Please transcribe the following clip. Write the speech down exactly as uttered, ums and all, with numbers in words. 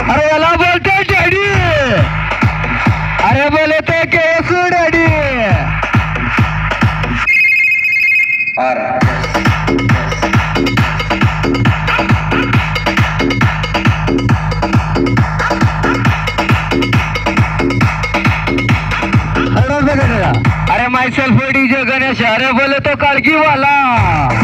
अरे याला बोलतोय डॅडी, अरे बोलतोय केसू डॅडी. अरे माय सेल्फ डीजे गणेश, अरे बोलतो काळगी वाला.